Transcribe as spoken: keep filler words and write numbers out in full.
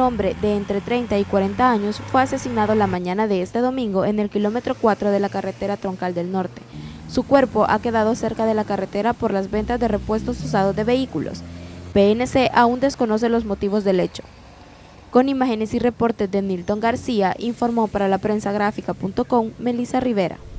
hombre de entre treinta y cuarenta años fue asesinado la mañana de este domingo en el kilómetro cuatro de la carretera Troncal del Norte. Su cuerpo ha quedado cerca de la carretera por las ventas de repuestos usados de vehículos. P N C aún desconoce los motivos del hecho. Con imágenes y reportes de Nilton García, informó para la prensa gráfica punto com Melissa Rivera.